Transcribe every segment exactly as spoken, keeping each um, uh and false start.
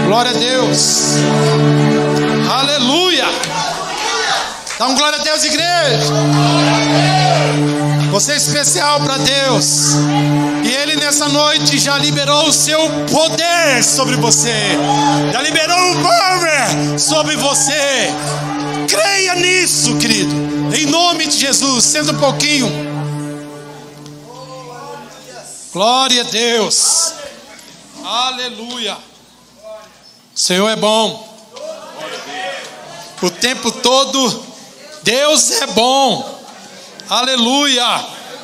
Glória a Deus. Aleluia. Dá um glória a Deus, igreja. Você é especial para Deus. E Ele nessa noite já liberou o seu poder sobre você. Já liberou o poder sobre você. Creia nisso, querido. Em nome de Jesus. Senta um pouquinho. Glória a Deus. Aleluia. O Senhor é bom. O tempo todo Deus é bom. Aleluia.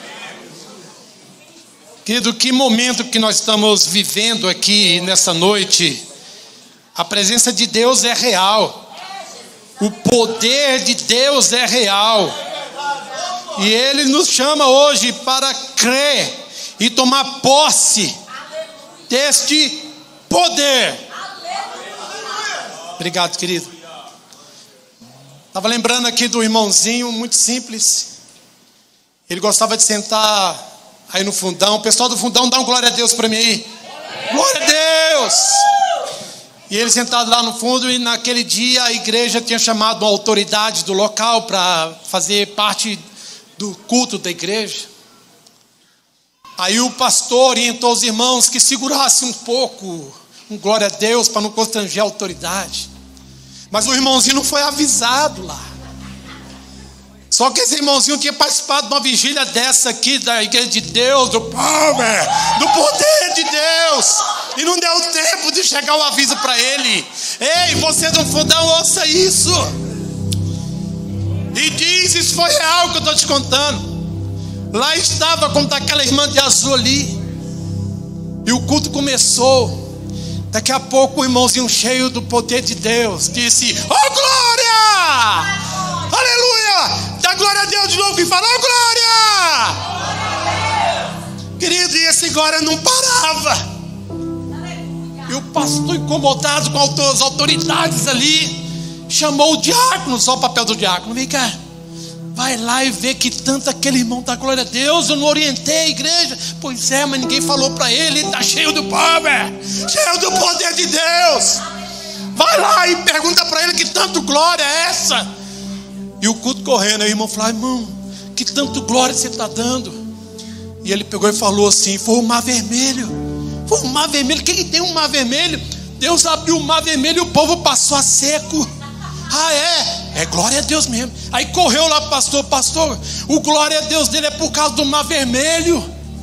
Querido, que momento que nós estamos vivendo aqui nessa noite. A presença de Deus é real. O poder de Deus é real. E Ele nos chama hoje para crer e tomar posse deste poder. Obrigado, querido. Estava lembrando aqui do irmãozinho, muito simples. Ele gostava de sentar aí no fundão. O pessoal do fundão, dá um glória a Deus para mim aí. Glória a Deus! E ele sentado lá no fundo, e naquele dia a igreja tinha chamado uma autoridade do local para fazer parte do culto da igreja. Aí o pastor orientou os irmãos que segurassem um pouco, um glória a Deus, para não constranger a autoridade. Mas o irmãozinho não foi avisado lá. Só que esse irmãozinho tinha participado de uma vigília dessa aqui, da igreja de Deus, do power, do poder de Deus. E não deu tempo de chegar o aviso para ele. Ei, você do fundão, ouça isso. E diz, isso foi real que eu estou te contando. Lá estava, como está aquela irmã de azul ali. E o culto começou. Daqui a pouco o irmãozinho cheio do poder de Deus disse: oh glória! Aleluia! Dá glória a Deus de novo e fala: oh glória! Querido, e esse glória não parava. E o pastor, incomodado com as autoridades ali, chamou o diácono. Só o papel do diácono: vem cá, vai lá e vê que tanto aquele irmão dá glória a Deus. Eu não orientei a igreja. Pois é, mas ninguém falou para ele. Ele está cheio do poder, cheio do poder de Deus. Vai lá e pergunta para ele que tanto glória é essa. E o culto correndo, aí o irmão falou: irmão, que tanto glória você está dando? E ele pegou e falou assim: foi o mar vermelho. Foi o mar vermelho. O que, que tem um mar vermelho? Deus abriu o mar vermelho e o povo passou a seco. Ah, é? É glória a Deus mesmo. Aí correu lá, pastor, pastor, o glória a Deus dele é por causa do mar vermelho.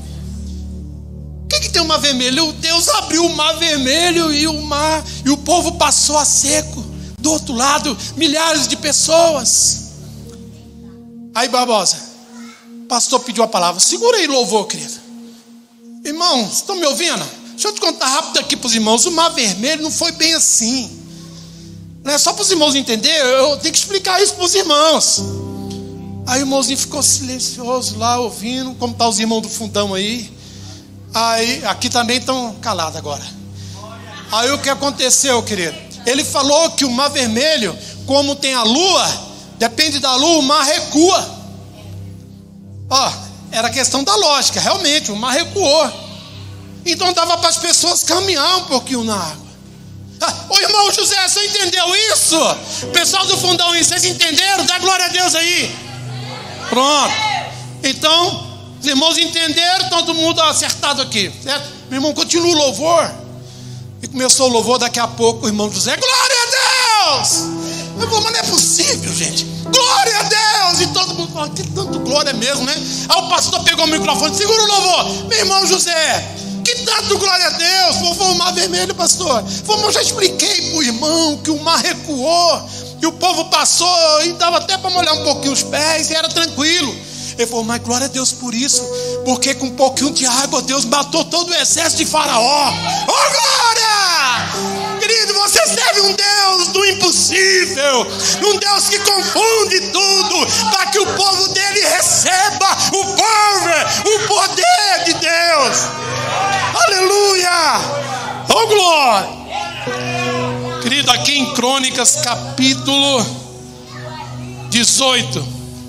O que, que tem o mar vermelho? Deus abriu o mar vermelho e o mar, e o povo passou a seco. Do outro lado, milhares de pessoas. Aí, Barbosa, o pastor pediu a palavra. Segura aí, louvor, querido. Irmãos, estão me ouvindo? Deixa eu te contar rápido aqui para os irmãos. O mar vermelho não foi bem assim. Não é só para os irmãos entenderem, eu tenho que explicar isso para os irmãos. Aí o irmãozinho ficou silencioso lá, ouvindo, como estão os irmãos do fundão aí. Aí, aqui também estão calados agora. Aí o que aconteceu, querido? Ele falou que o mar vermelho, como tem a lua, depende da lua, o mar recua. Ó, era questão da lógica, realmente, o mar recuou. Então dava para as pessoas caminhar um pouquinho na água. Ah, ô irmão José, você entendeu isso? Pessoal do fundão, vocês entenderam? Dá glória a Deus aí. Pronto. Então, os irmãos entenderam, todo mundo acertado aqui, certo? Meu irmão, continua o louvor. E começou o louvor, daqui a pouco o irmão José: glória a Deus! Eu falei: mas não é possível, gente. Glória a Deus! E todo mundo fala: que tanto glória mesmo, né? Aí o pastor pegou o microfone: segura o louvor. Meu irmão José, que tanto glória a Deus! Foi, foi o mar vermelho, pastor. Foi, eu já expliquei para o irmão que o mar recuou e o povo passou e dava até para molhar um pouquinho os pés e era tranquilo. Ele falou: mas glória a Deus por isso, porque com um pouquinho de água Deus matou todo o excesso de Faraó. Oh glória! Querido, você serve um Deus do impossível, um Deus que confunde tudo, para que o povo dele receba o poder, o poder de Deus. Aleluia! Oh glória! Querido, aqui em Crônicas capítulo dezoito,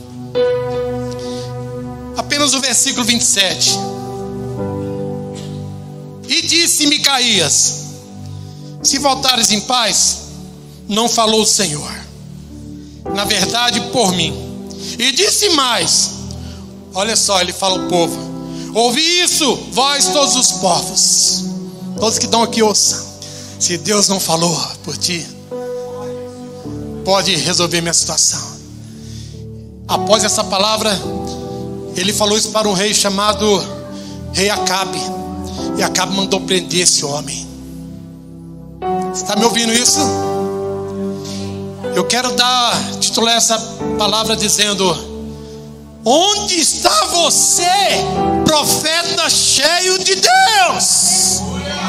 apenas o versículo vinte e sete. E disse Micaías: se voltares em paz, não falou o Senhor, na verdade por mim. E disse mais, olha só, ele fala ao povo: ouvi isso, vós todos os povos, todos que estão aqui ouçam. Se Deus não falou por ti, pode resolver minha situação. Após essa palavra, ele falou isso para um rei chamado Rei Acabe. E Acabe mandou prender esse homem. Você está me ouvindo isso? Eu quero dar, titular essa palavra dizendo: onde está você, profeta cheio de Deus?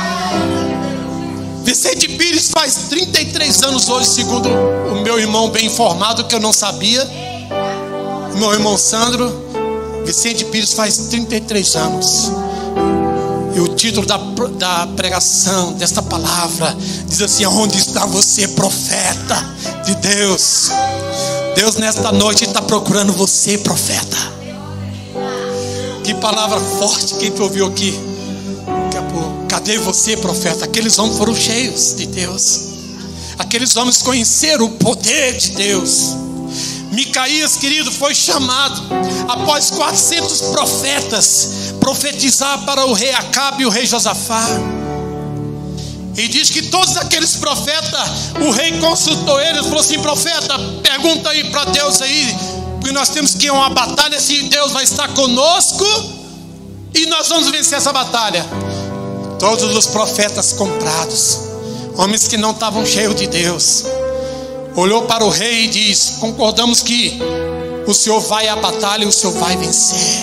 Vicente Pires faz trinta e três anos hoje, segundo o meu irmão bem informado, que eu não sabia. O meu irmão Sandro, Vicente Pires faz trinta e três anos. E o título da, da pregação desta palavra diz assim: onde está você, profeta de Deus? Deus nesta noite está procurando você, profeta. Que palavra forte quem te ouviu aqui. Cadê você, profeta? Aqueles homens foram cheios de Deus. Aqueles homens conheceram o poder de Deus. Micaías, querido, foi chamado após quatrocentos profetas profetizar para o rei Acabe e o rei Josafá. E diz que todos aqueles profetas, o rei consultou eles, falou assim: profeta, pergunta aí para Deus aí, porque nós temos que ir a uma batalha, se Deus vai estar conosco e nós vamos vencer essa batalha. Todos os profetas comprados, homens que não estavam cheios de Deus, olhou para o rei e diz: concordamos que o Senhor vai à batalha e o Senhor vai vencer.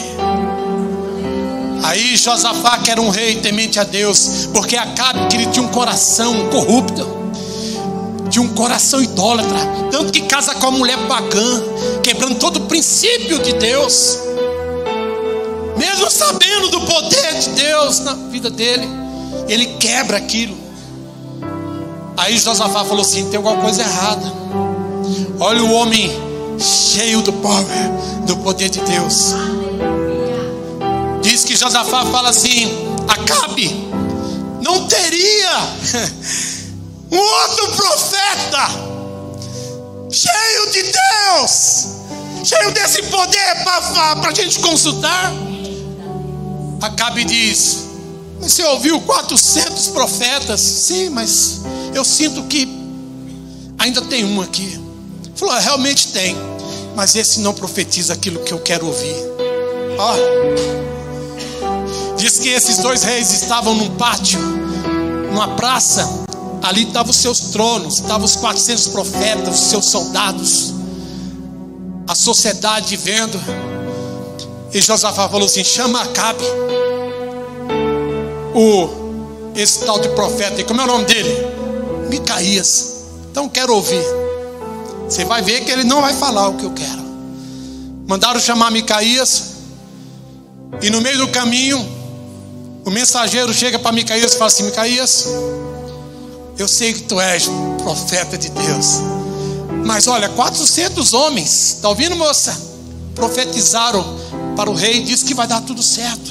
Aí Josafá, que era um rei temente a Deus, porque Acabe, que ele tinha um coração corrupto, tinha um coração idólatra, tanto que casa com a mulher pagã, quebrando todo o princípio de Deus, mesmo sabendo do poder de Deus na vida dele, ele quebra aquilo. Aí Josafá falou assim: tem alguma coisa errada. Olha o homem cheio do poder, do poder de Deus. Diz que Josafá fala assim: Acabe não teria um outro profeta cheio de Deus, cheio desse poder para a gente consultar? Acabe diz: mas você ouviu quatrocentos profetas? Sim, mas eu sinto que ainda tem um aqui. Falou: realmente tem, mas esse não profetiza aquilo que eu quero ouvir. Ó, diz que esses dois reis estavam num pátio, numa praça. Ali estavam os seus tronos, estavam os quatrocentos profetas, os seus soldados, a sociedade vendo. E Josafá falou assim: chama Acabe, o, esse tal de profeta, como é o nome dele? Micaías. Então quero ouvir. Você vai ver que ele não vai falar o que eu quero. Mandaram chamar Micaías. E no meio do caminho, o mensageiro chega para Micaías e fala assim: Micaías, eu sei que tu és profeta de Deus, mas olha, quatrocentos homens, está ouvindo, moça? Profetizaram para o rei, diz que vai dar tudo certo.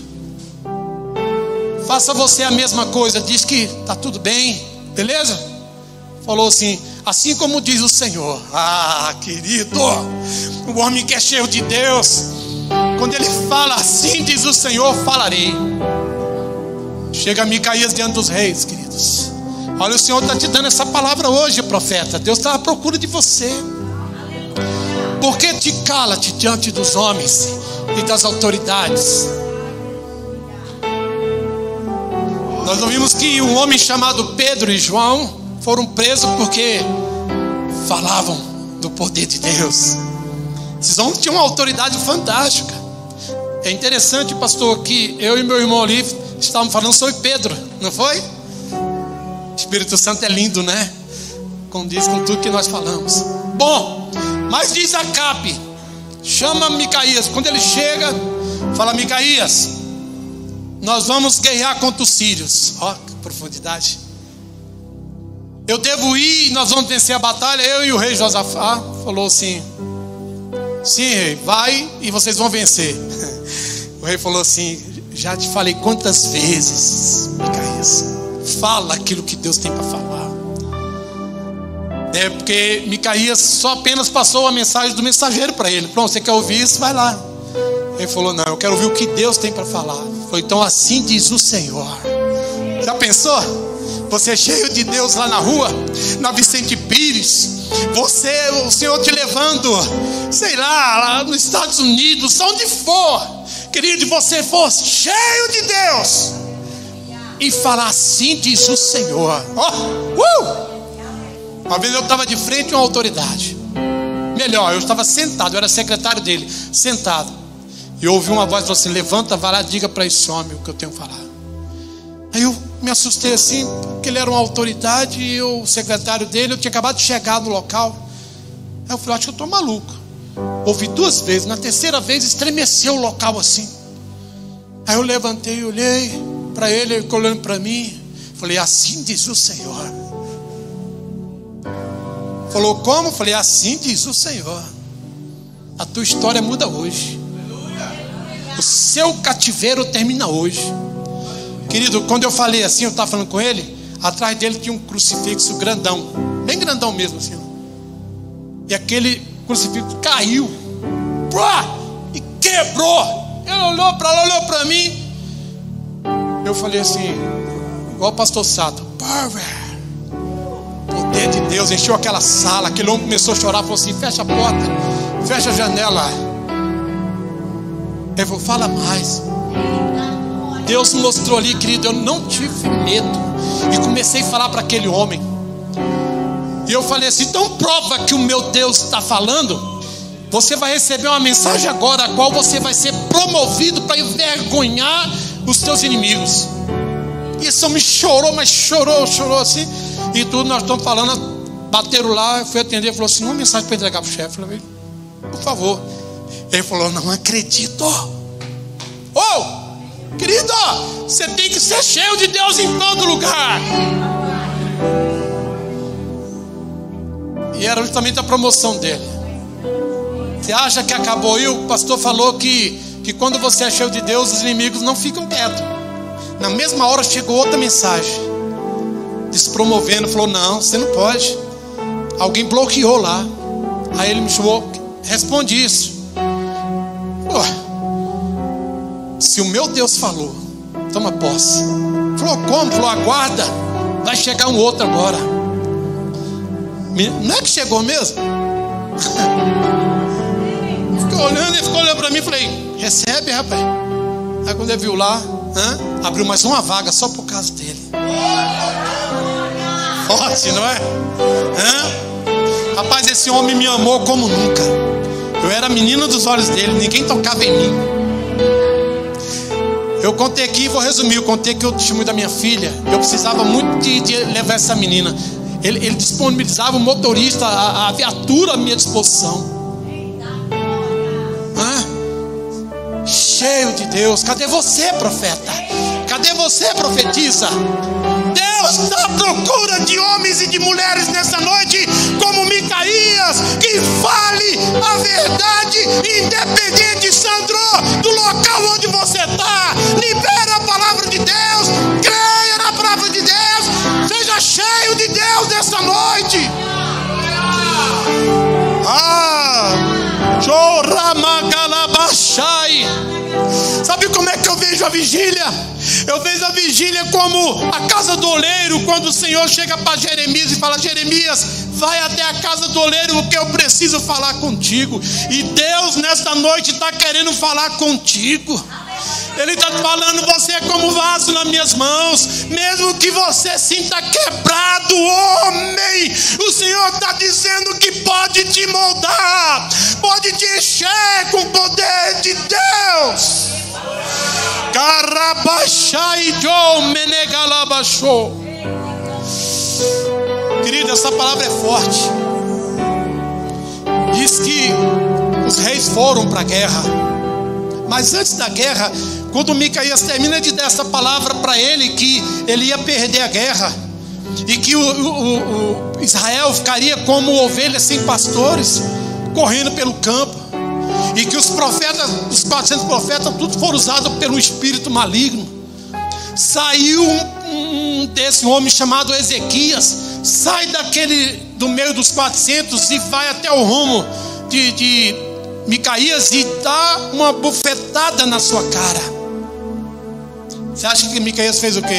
Faça você a mesma coisa, diz que está tudo bem, beleza? Falou assim: assim como diz o Senhor. Ah, querido, o homem que é cheio de Deus, quando ele fala assim, diz o Senhor, falarei. Chega Micaías diante dos reis, queridos. Olha, o Senhor está te dando essa palavra hoje, profeta. Deus está à procura de você. Por que te cala-te diante dos homens e das autoridades? Nós ouvimos que um homem chamado Pedro e João foram presos porque falavam do poder de Deus. Esses homens tinham uma autoridade fantástica. É interessante, pastor, que eu e meu irmão ali estávamos falando sobre Pedro, não foi? O Espírito Santo é lindo, né? Condiz com tudo que nós falamos. Bom, mas diz Acabe, chama Micaías. Quando ele chega, fala: Micaías, nós vamos guerrear contra os sírios. Ó, que profundidade. Eu devo ir e nós vamos vencer a batalha. Eu e o rei Josafá falou assim: sim, rei, vai e vocês vão vencer. O rei falou assim: já te falei quantas vezes, Micaías, fala aquilo que Deus tem para falar. É porque Micaías só apenas passou a mensagem do mensageiro para ele. Pronto, você quer ouvir isso? Vai lá. Ele falou, não, eu quero ouvir o que Deus tem para falar. Ele falou, então assim diz o Senhor. Já pensou? Você é cheio de Deus lá na rua, na Vicente Pires. Você, o Senhor te levando, sei lá, lá nos Estados Unidos, onde for. Querido, e você for cheio de Deus e falar assim diz o Senhor. Oh, uh! Uma vez eu estava de frente a uma autoridade. Melhor, eu estava sentado, eu era secretário dele, sentado. E eu ouvi uma voz que falou assim, levanta, vai lá, diga para esse homem o que eu tenho que falar. Aí eu me assustei assim, porque ele era uma autoridade e eu, o secretário dele, eu tinha acabado de chegar no local. Aí eu falei, acho que eu estou maluco. Ouvi duas vezes, na terceira vez estremeceu o local assim. Aí eu levantei e olhei para ele, ele ficou olhando para mim. Falei, assim diz o Senhor. Falou, como? Falei, assim diz o Senhor. A tua história muda hoje. O seu cativeiro termina hoje. Querido, quando eu falei assim, eu estava falando com ele, atrás dele tinha um crucifixo grandão, bem grandão mesmo assim. E aquele crucifixo caiu e quebrou. Ele olhou para lá, olhou para mim. Eu falei assim, igual o pastor Sato, poder de Deus, encheu aquela sala. Aquele homem começou a chorar, falou assim, fecha a porta, fecha a janela. Ele falou, fala mais. Deus mostrou ali, querido, eu não tive medo. E comecei a falar para aquele homem. E eu falei assim, então prova que o meu Deus está falando. Você vai receber uma mensagem agora, a qual você vai ser promovido para envergonhar os teus inimigos. E esse homem chorou, mas chorou, chorou assim. E tudo nós estamos falando, bateram lá, eu fui atender, falou assim, uma mensagem para entregar para o chefe. Eu falei, por favor. Ele falou, não acredito. Oh! Querido, você tem que ser cheio de Deus em todo lugar. E era justamente a promoção dele. Você acha que acabou? E o pastor falou que, que quando você é cheio de Deus, os inimigos não ficam quietos. Na mesma hora chegou outra mensagem, despromovendo, falou, não, você não pode. Alguém bloqueou lá. Aí ele me chamou, responde isso. Pô, se o meu Deus falou, toma posse. Falou, como? Falou, aguarda, vai chegar um outro agora. Não é que chegou mesmo? Ficou olhando, ele ficou olhando para mim e falei, recebe, rapaz. Aí quando ele viu lá, hein, abriu mais uma vaga só por causa dele. Forte, não é? Hein? Rapaz, esse homem me amou como nunca. Eu era a menina dos olhos dele, ninguém tocava em mim. Eu contei aqui, vou resumir, eu contei aqui o testemunho da minha filha. Eu precisava muito de, de levar essa menina. Ele, ele disponibilizava o motorista, a, a viatura à minha disposição. Hã? Cheio de Deus. Cadê você, profeta? Cadê você, profetisa? Deus está à procura de homens e de mulheres nessa noite, como Micaías, que fale a verdade, independente, Sandro, do local onde você está. Libera a palavra de Deus, creia na palavra de Deus, seja cheio de Deus nessa noite. Ah, Choramagalabashai. Sabe como é que eu vejo a vigília? Eu vejo a vigília como a casa do oleiro, quando o Senhor chega para Jeremias e fala, Jeremias, vai até a casa do oleiro, porque eu preciso falar contigo. E Deus nesta noite está querendo falar contigo. Ele está falando, você é como vaso nas minhas mãos. Mesmo que você sinta quebrado, homem, o Senhor está dizendo que pode te moldar, pode te encher com o poder de Deus. Querido, essa palavra é forte. Diz que os reis foram para a guerra, mas antes da guerra, quando Micaías termina de dar essa palavra para ele, que ele ia perder a guerra e que o, o, o Israel ficaria como ovelhas sem pastores, correndo pelo campo, e que os profetas, os quatrocentos profetas, tudo foram usados pelo espírito maligno. Saiu um, um desse homem chamado Ezequias, sai daquele do meio dos quatrocentos e vai até o rumo de, de Micaías e dá uma bufetada na sua cara. Você acha que Micaías fez o quê?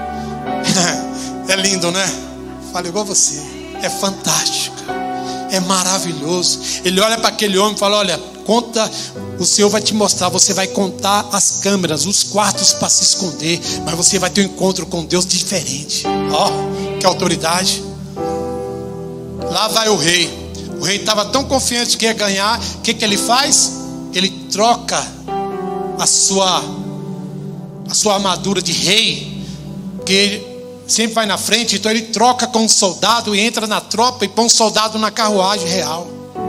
É lindo, né? Fala igual você. É fantástico, é maravilhoso. Ele olha para aquele homem e fala: olha, conta, o Senhor vai te mostrar. Você vai contar as câmeras, os quartos para se esconder, mas você vai ter um encontro com Deus diferente. Ó, oh, que autoridade. Lá vai o rei. O rei estava tão confiante que ia ganhar. O que, que ele faz? Ele troca a sua A sua armadura de rei, que ele sempre vai na frente. Então ele troca com um soldado e entra na tropa e põe um soldado na carruagem real.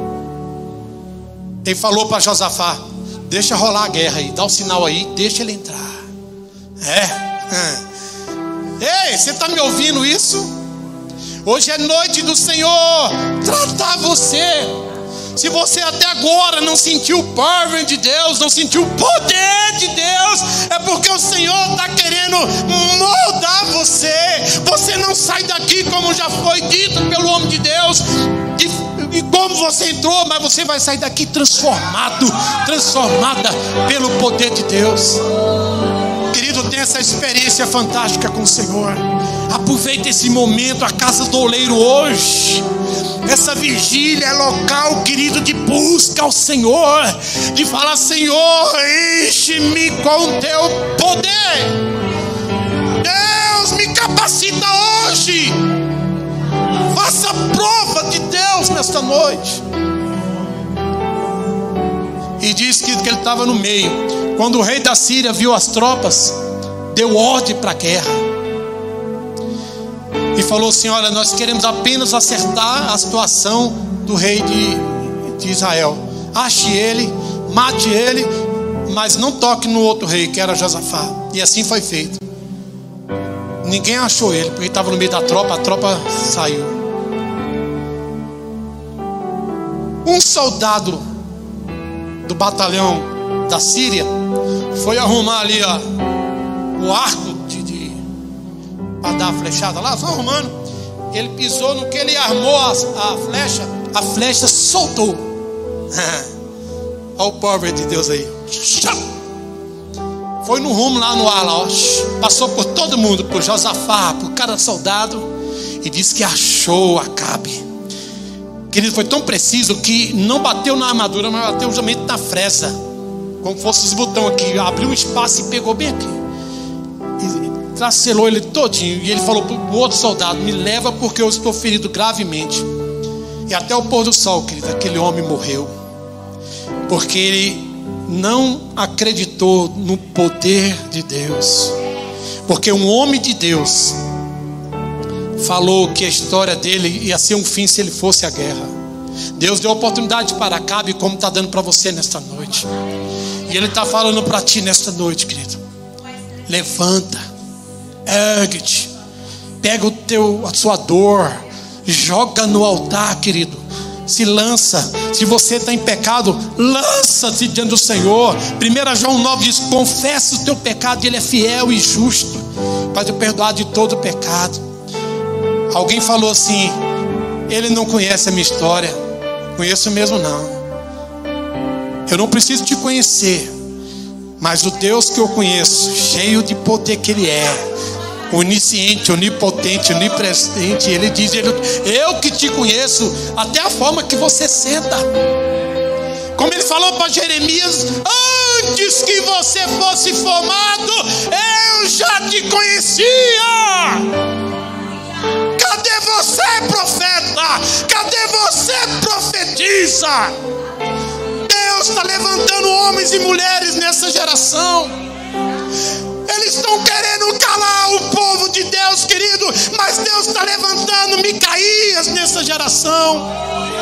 Ele falou para Josafá: deixa rolar a guerra aí, dá o sinal aí, deixa ele entrar. É, é. Ei, você está me ouvindo isso? Hoje é noite do Senhor tratar você. Se você até agora não sentiu o poder de Deus, não sentiu o poder de Deus, é porque o Senhor está querendo moldar você. Você não sai daqui, como já foi dito pelo homem de Deus, e, e como você entrou, mas você vai sair daqui transformado, transformada pelo poder de Deus. Querido, tenha essa experiência fantástica com o Senhor. Aproveite esse momento, a casa do oleiro hoje. Essa vigília é local, querido, de busca ao Senhor, de falar: Senhor, enche-me com o teu poder. Deus, me capacita hoje. Faça prova de Deus nesta noite. E diz que, que ele estava no meio. Quando o rei da Síria viu as tropas, deu ordem para a guerra e falou assim: olha, nós queremos apenas acertar a situação do rei de, de Israel. Ache ele, mate ele, mas não toque no outro rei, que era Josafá. E assim foi feito. Ninguém achou ele, porque estava no meio da tropa. A tropa saiu. Um soldado do batalhão da Síria foi arrumar ali, ó, o arco de, de para dar a flechada lá, foi arrumando. Ele pisou no que ele armou a, a flecha, a flecha soltou. Olha o poder de Deus aí. Foi no rumo lá no ar, lá, ó. Passou por todo mundo, por Josafá, por cada soldado, e disse que achou Acabe. Querido, foi tão preciso que não bateu na armadura, mas bateu justamente na fresa, como fosse os botões aqui. Abriu um espaço e pegou bem aqui, e tracelou ele todinho. E ele falou para o outro soldado: me leva, porque eu estou ferido gravemente. E até o pôr do sol, querido, aquele homem morreu, porque ele não acreditou no poder de Deus. Porque um homem de Deus falou que a história dele ia ser um fim se ele fosse à guerra. Deus deu oportunidade para Acabe, como está dando para você nesta noite. E Ele está falando para ti nesta noite, querido: levanta, ergue-te, pega o teu, a sua dor, joga no altar, querido. Se lança. Se você está em pecado, lança-se diante do Senhor. primeiro João nove diz: confessa o teu pecado, Ele é fiel e justo para te perdoar de todo pecado. Alguém falou assim: ele não conhece a minha história. Conheço mesmo não. Eu não preciso te conhecer, mas o Deus que eu conheço, cheio de poder que Ele é, onisciente, onipotente, onipresente, Ele diz: ele, eu que te conheço, até a forma que você senta. Como Ele falou para Jeremias: antes que você fosse formado, eu já te conhecia. Cadê você, profeta? Cadê você, profetiza? Deus está levantando homens e mulheres nessa geração. Eles estão querendo calar o povo de Deus, querido, mas Deus está levantando Micaías nessa geração.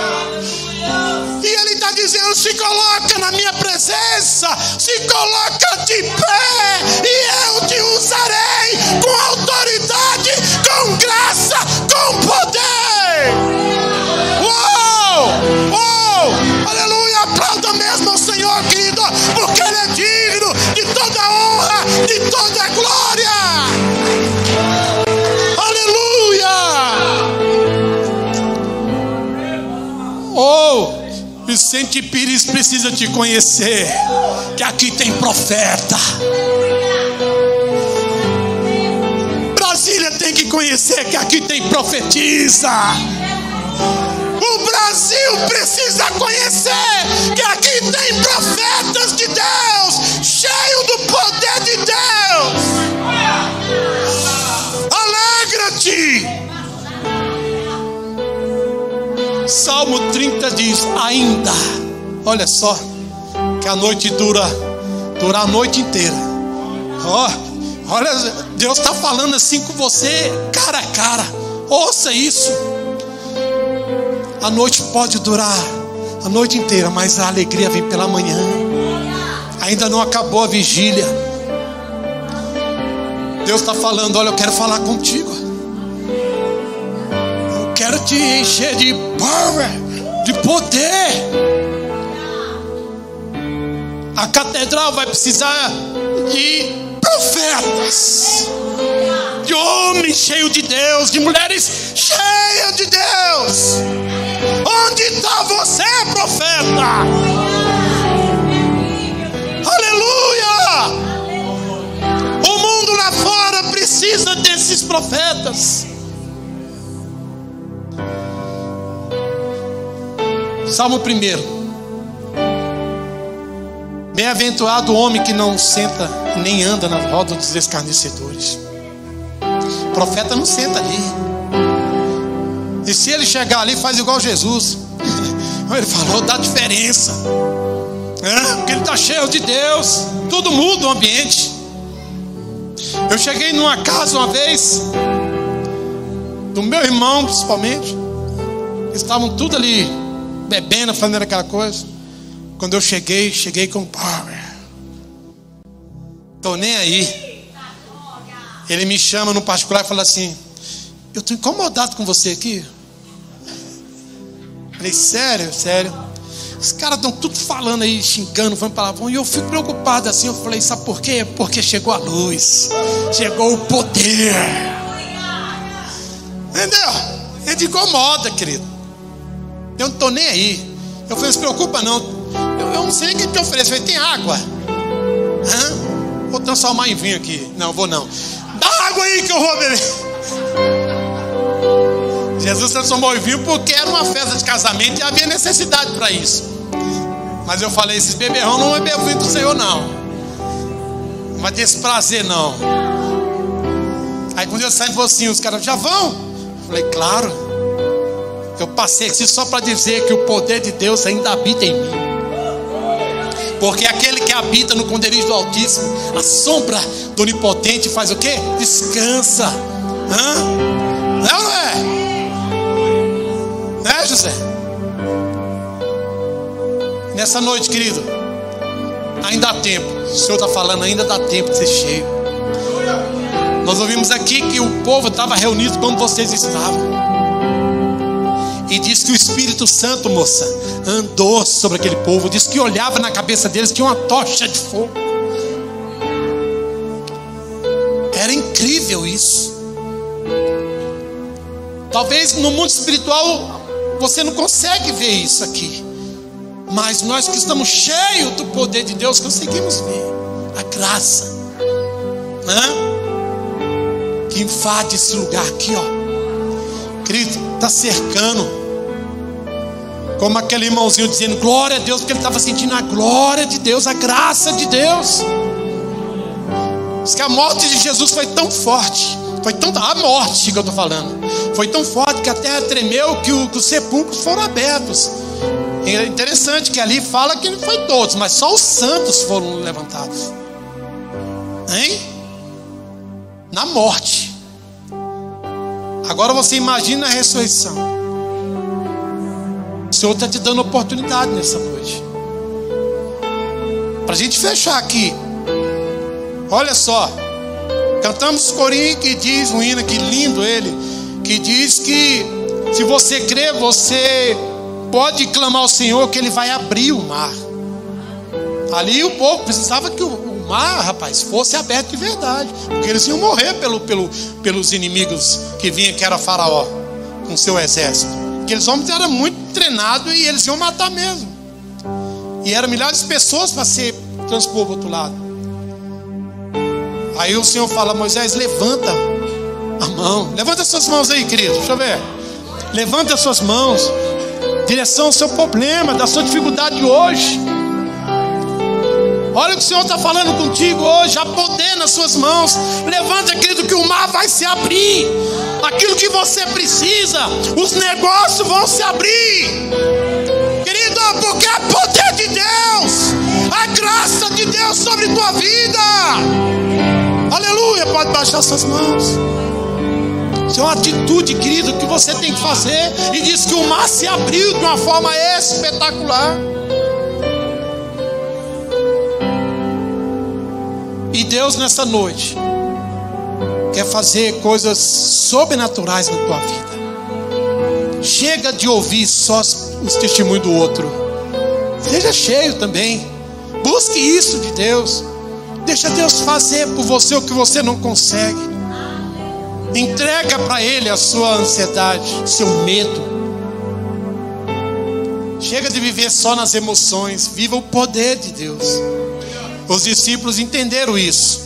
E Ele está dizendo: se coloca na minha presença, se coloca de pé, e eu te usarei com autoridade, com graça, com poder. Uou! Uou! Aleluia! Aplauda mesmo ao Senhor, querido, porque Ele é digno de toda honra, de toda glória. Aleluia! Vicente Pires precisa te conhecer, que aqui tem profeta. Brasília tem que conhecer que aqui tem profetisa. O Brasil precisa conhecer que aqui tem profetas de Deus, cheio do poder de Deus. Alegra-te. Salmo trinta diz: ainda, olha só, que a noite dura, dura a noite inteira. Ó, oh, olha, Deus está falando assim com você, cara a cara. Ouça isso. A noite pode durar a noite inteira, mas a alegria vem pela manhã. Ainda não acabou a vigília. Deus está falando: olha, eu quero falar contigo. Eu quero te encher de power, de poder. A catedral vai precisar de profetas, de homens cheios de Deus, de mulheres cheias de Deus. Onde está você, profeta? Aleluia! O mundo lá fora precisa desses profetas. Salmo primeiro. Bem-aventurado o homem que não senta nem anda na roda dos escarnecedores. O profeta não senta ali. E se ele chegar ali, faz igual Jesus. Ele falou, dá diferença. É, porque ele está cheio de Deus. Tudo muda o ambiente. Eu cheguei numa casa uma vez, do meu irmão principalmente. Eles estavam tudo ali bebendo, fazendo aquela coisa. Quando eu cheguei, cheguei com power. Tô nem aí. Ele me chama no particular e fala assim: eu tô incomodado com você aqui. Falei, sério, sério. Os caras estão tudo falando aí, xingando, falando palavrão. E eu fico preocupado assim. Eu falei, sabe por quê? Porque chegou a luz, chegou o poder. Entendeu? Ele te incomoda, querido. Eu não tô nem aí. Eu falei, não se preocupa não. Eu, eu não sei nem o que te ofereço. Eu falei, tem água? Hã? Vou transformar em vinho aqui. Não, vou não. Dá água aí que eu vou beber. Jesus transformou em vinho porque era uma festa de casamento e havia necessidade para isso. Mas eu falei, esses beberrão não bebem vinho do Senhor não. Não vai ter esse prazer não. Aí quando eu saí, falou assim, os caras, já vão? Eu falei, claro. Eu passei aqui só para dizer que o poder de Deus ainda habita em mim. Porque aquele que habita no esconderijo do Altíssimo, a sombra do Onipotente faz o quê? Descansa. Hã? Não, não é? Né, José? Nessa noite, querido, ainda há tempo. O Senhor está falando, ainda dá tempo de ser cheio. Nós ouvimos aqui que o povo estava reunido como vocês estavam. E diz que o Espírito Santo, moça, andou sobre aquele povo. Diz que olhava na cabeça deles, tinha uma tocha de fogo. Era incrível isso. Talvez no mundo espiritual você não consegue ver isso aqui. Mas nós que estamos cheios do poder de Deus conseguimos ver a graça, né? Que invade esse lugar aqui, ó. Querido, está cercando. Como aquele irmãozinho dizendo glória a Deus, porque ele estava sentindo a glória de Deus, a graça de Deus. Diz que a morte de Jesus foi tão forte, foi tão, a morte que eu estou falando, foi tão forte que a terra tremeu, que, o, que os sepulcros foram abertos. É interessante que ali fala que não foi todos, mas só os santos foram levantados. Hein? Na morte. Agora você imagina a ressurreição. O Senhor está te dando oportunidade nessa noite. Para a gente fechar aqui. Olha só. Cantamos corinho que diz, um hino que lindo ele, que diz que se você crer, você pode clamar ao Senhor que Ele vai abrir o mar. Ali o povo precisava que o, o mar, rapaz, fosse aberto de verdade, porque eles iam morrer pelo, pelo, pelos inimigos que vinham, que era Faraó com seu exército. Aqueles homens eram muito treinados e eles iam matar mesmo. E eram milhares de pessoas para ser transpor para o outro lado. Aí o Senhor fala: Moisés, levanta a mão. Levanta as suas mãos aí, querido. Deixa eu ver. Levanta as suas mãos. Direção ao seu problema, da sua dificuldade hoje. Olha o que o Senhor está falando contigo hoje. Há poder nas suas mãos. Levanta, querido, que o mar vai se abrir. Aquilo que você precisa, os negócios vão se abrir. Querido, porque é poder de Deus, a graça de Deus sobre tua vida. Aleluia. Pode baixar suas mãos. Isso é uma atitude, querido, que você tem que fazer. E diz que o mar se abriu de uma forma espetacular. E Deus nessa noite quer fazer coisas sobrenaturais na tua vida. Chega de ouvir só os testemunhos do outro. Seja cheio também. Busque isso de Deus. Deixa Deus fazer por você o que você não consegue. Entrega para Ele a sua ansiedade, seu medo. Chega de viver só nas emoções. Viva o poder de Deus. Os discípulos entenderam isso.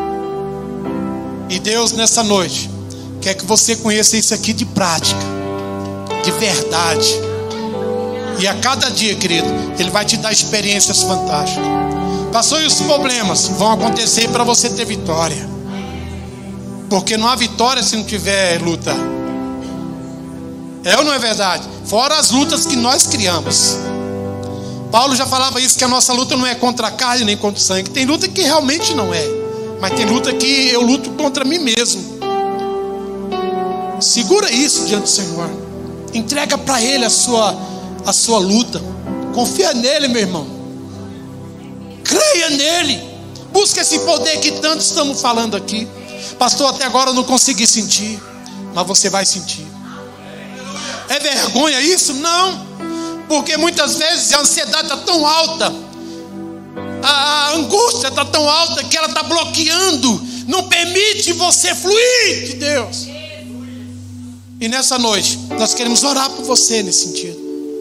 E Deus nessa noite quer que você conheça isso aqui de prática, de verdade. E a cada dia, querido, Ele vai te dar experiências fantásticas. Passou e os problemas vão acontecer para você ter vitória. Porque não há vitória se não tiver luta. É ou não é verdade? Fora as lutas que nós criamos. Paulo já falava isso, que a nossa luta não é contra a carne nem contra o sangue. Tem luta que realmente não é, mas tem luta que eu luto contra mim mesmo. Segura isso diante do Senhor. Entrega para Ele a sua, a sua luta. Confia nele, meu irmão. Creia nele. Busca esse poder que tanto estamos falando aqui. Pastor, até agora eu não consegui sentir, mas você vai sentir. É vergonha isso? Não. Porque muitas vezes a ansiedade está tão alta, a angústia está tão alta que ela está bloqueando, não permite você fluir de Deus. E nessa noite nós queremos orar por você nesse sentido.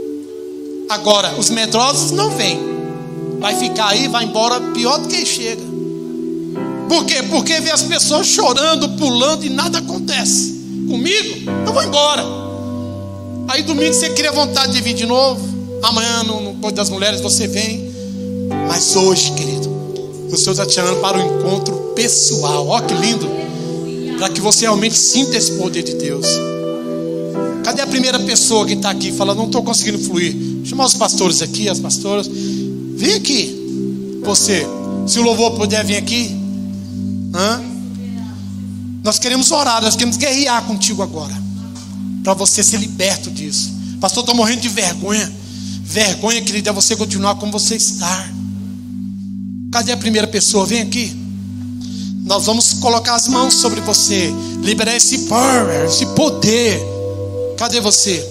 Agora, os medrosos não vêm. Vai ficar aí, vai embora pior do que chega. Por quê? Porque vê as pessoas chorando, pulando e nada acontece. Comigo, eu vou embora. Aí domingo você cria vontade de vir de novo. Amanhã no, no Poder das Mulheres você vem. Mas hoje, querido, o Senhor está te chamando para o encontro pessoal. Ó que lindo. Para que você realmente sinta esse poder de Deus. Cadê a primeira pessoa que está aqui falando, não estou conseguindo fluir? Chamar os pastores aqui, as pastoras. Vem aqui. Você, se o louvor puder vir aqui. Hã? Nós queremos orar, nós queremos guerrear contigo agora. Para você ser liberto disso. Pastor, estou morrendo de vergonha. Vergonha, querido, é você continuar como você está. Cadê a primeira pessoa? Vem aqui. Nós vamos colocar as mãos sobre você. Liberar esse power, esse poder. Cadê você?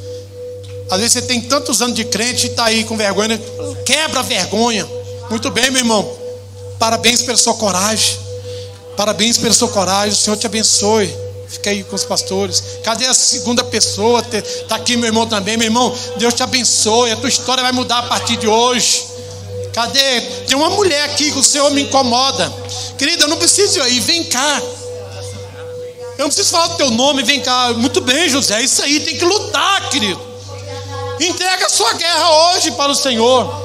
Às vezes você tem tantos anos de crente e está aí com vergonha. Quebra a vergonha. Muito bem, meu irmão. Parabéns pela sua coragem. Parabéns pela sua coragem. O Senhor te abençoe. Fica aí com os pastores. Cadê a segunda pessoa? Está aqui meu irmão também. Meu irmão, Deus te abençoe. A tua história vai mudar a partir de hoje. Cadê? Tem uma mulher aqui que o Senhor me incomoda. Querida, eu não preciso ir. Vem cá. Eu não preciso falar do teu nome. Vem cá. Muito bem, José. Isso aí tem que lutar, querido. Entrega a sua guerra hoje para o Senhor.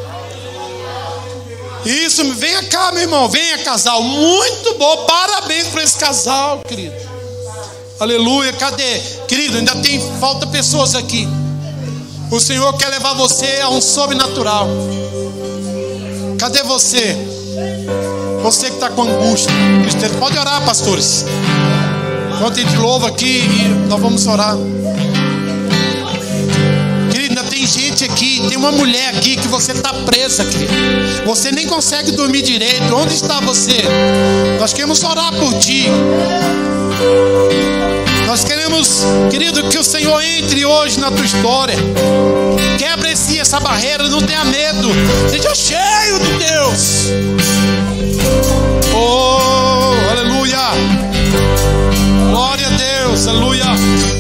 Isso, venha cá, meu irmão. Venha, casal. Muito bom. Parabéns para esse casal, querido. Aleluia, cadê? Querido, ainda tem, falta pessoas aqui. O Senhor quer levar você a um sobrenatural. Cadê você? Você que está com angústia. Pode orar, pastores. Enquanto a gente louva aqui, nós vamos orar. Querido, ainda tem gente aqui. Tem uma mulher aqui que você está presa, querido. Você nem consegue dormir direito. Onde está você? Nós queremos orar por ti. Nós queremos, querido, que o Senhor entre hoje na tua história. Quebra esse, essa barreira, não tenha medo. Seja cheio de Deus. Oh, aleluia. Glória a Deus, aleluia.